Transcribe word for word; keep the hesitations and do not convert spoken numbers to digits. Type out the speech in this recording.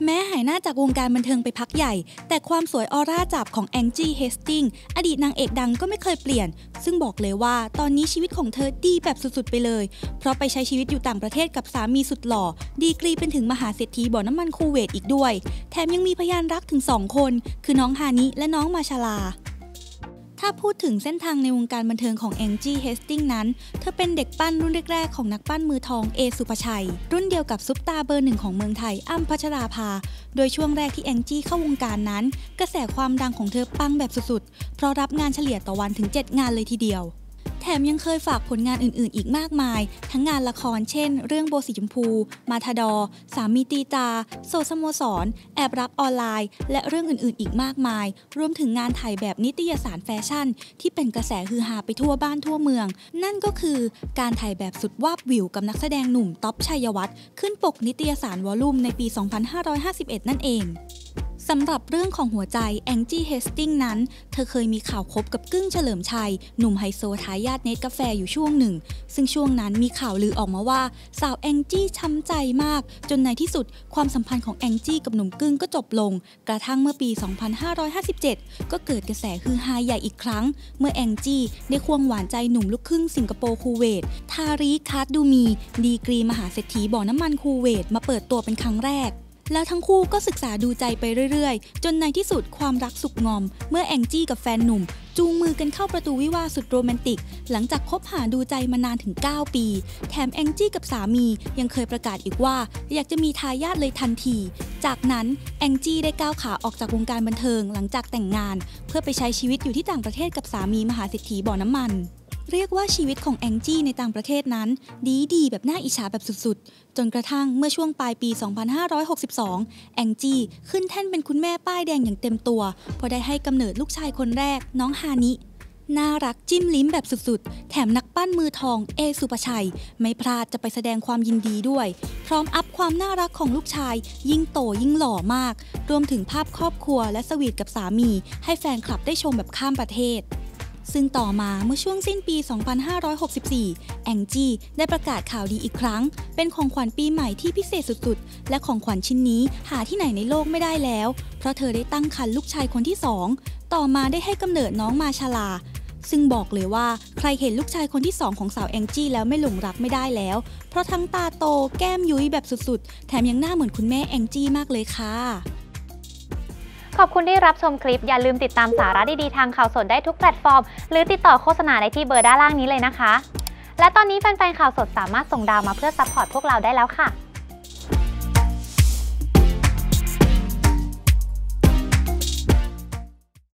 แม้หายหน้าจากวงการบันเทิงไปพักใหญ่แต่ความสวยออร่าจับของแองจี้เฮสติงอดีตนางเอกดังก็ไม่เคยเปลี่ยนซึ่งบอกเลยว่าตอนนี้ชีวิตของเธอดีแบบสุดๆไปเลยเพราะไปใช้ชีวิตอยู่ต่างประเทศกับสามีสุดหล่อดีกรีเป็นถึงมหาเศรษฐีบ่อน้ำมันคูเวตอีกด้วยแถมยังมีพยานรักถึงสองคนคือน้องฮานิและน้องมาชาลาถ้าพูดถึงเส้นทางในวงการบันเทิงของแองจี้เฮสติงนั้นเธอเป็นเด็กปั้นรุ่นแรกๆของนักปั้นมือทองเอสุภชัยรุ่นเดียวกับซุปตาเบอร์หนึ่งของเมืองไทยอ้ำพัชราภาโดยช่วงแรกที่แองจี้เข้าวงการนั้นกระแสความดังของเธอปังแบบสุดๆเพราะรับงานเฉลี่ยต่อวันถึงเจ็ดงานเลยทีเดียวแถมยังเคยฝากผลงานอื่นๆอีกมากมายทั้งงานละครเช่นเรื่องโบสีชมพูมาทาดอร์สามีตีตาโซสโมสรแอบรักออนไลน์และเรื่องอื่นๆอีกมากมายรวมถึงงานถ่ายแบบนิตยสารแฟชั่นที่เป็นกระแสฮือฮาไปทั่วบ้านทั่วเมืองนั่นก็คือการถ่ายแบบสุดวาบวิวกับนักแสดงหนุ่มต๊อปชัยวัฒน์ขึ้นปกนิตยสารวอลลุ่มในปี สองพันห้าร้อยห้าสิบเอ็ด นั่นเองสำหรับเรื่องของหัวใจแองจี้เฮสติงนั้นเธอเคยมีข่าวคบกับกึ้งเฉลิมชัยหนุ่มไฮโซทายาทเนตกาแฟอยู่ช่วงหนึ่งซึ่งช่วงนั้นมีข่าวลือออกมาว่าสาวแองจี้ช้ำใจมากจนในที่สุดความสัมพันธ์ของแองจี้กับหนุ่มกึ้งก็จบลงกระทั่งเมื่อปี สองพันห้าร้อยห้าสิบเจ็ด ก็เกิดกระแสฮือฮาใหญ่อีกครั้งเมื่อแองจี้ได้ควงหวานใจหนุ่มลูกครึ่งสิงคโปร์คูเวตทาริคาร์ดูมีดีกรีมหาเศรษฐีบ่อน้ำมันคูเวตมาเปิดตัวเป็นครั้งแรกแล้วทั้งคู่ก็ศึกษาดูใจไปเรื่อยๆจนในที่สุดความรักสุกงอมเมื่อแองจี้กับแฟนหนุ่มจูงมือกันเข้าประตูวิวาห์สุดโรแมนติกหลังจากคบหาดูใจมานานถึงเก้าปีแถมแองจี้กับสามียังเคยประกาศอีกว่าอยากจะมีทายาทเลยทันทีจากนั้นแองจี้ได้ก้าวขาออกจากวงการบันเทิงหลังจากแต่งงานเพื่อไปใช้ชีวิตอยู่ที่ต่างประเทศกับสามีมหาเศรษฐีบ่อน้ำมันเรียกว่าชีวิตของแองจี้ในต่างประเทศนั้นดีดีแบบน่าอิจฉาแบบสุดๆจนกระทั่งเมื่อช่วงปลายปี สองพันห้าร้อยหกสิบสอง แองจี้ขึ้นแท่นเป็นคุณแม่ป้ายแดงอย่างเต็มตัวพอได้ให้กำเนิดลูกชายคนแรกน้องฮานิน่ารักจิ้มลิ้มแบบสุดๆแถมนักปั้นมือทองเอสุภชัยไม่พลาดจะไปแสดงความยินดีด้วยพร้อมอัพความน่ารักของลูกชายยิ่งโตยิ่งหล่อมากรวมถึงภาพครอบครัวและสวีทกับสามีให้แฟนคลับได้ชมแบบข้ามประเทศซึ่งต่อมาเมื่อช่วงสิ้นปี สองพันห้าร้อยหกสิบสี่ แองจี้ได้ประกาศข่าวดีอีกครั้งเป็นของขวัญปีใหม่ที่พิเศษสุดๆและของขวัญชิ้นนี้หาที่ไหนในโลกไม่ได้แล้วเพราะเธอได้ตั้งครรภ์ลูกชายคนที่สองต่อมาได้ให้กำเนิดน้องมาชาลาซึ่งบอกเลยว่าใครเห็นลูกชายคนที่สองของสาวแองจี้แล้วไม่หลงรักไม่ได้แล้วเพราะทั้งตาโตแก้มยุ้ยแบบสุดๆแถมยังหน้าเหมือนคุณแม่แองจี้มากเลยค่ะขอบคุณที่รับชมคลิปอย่าลืมติดตามสาระดีๆทางข่าวสดได้ทุกแพลตฟอร์มหรือติดต่อโฆษณาได้ที่เบอร์ด้านล่างนี้เลยนะคะและตอนนี้แฟนๆข่าวสดสามารถส่งดาวมาเพื่อซัพพอร์ตพวกเราได้แล้วค่ะ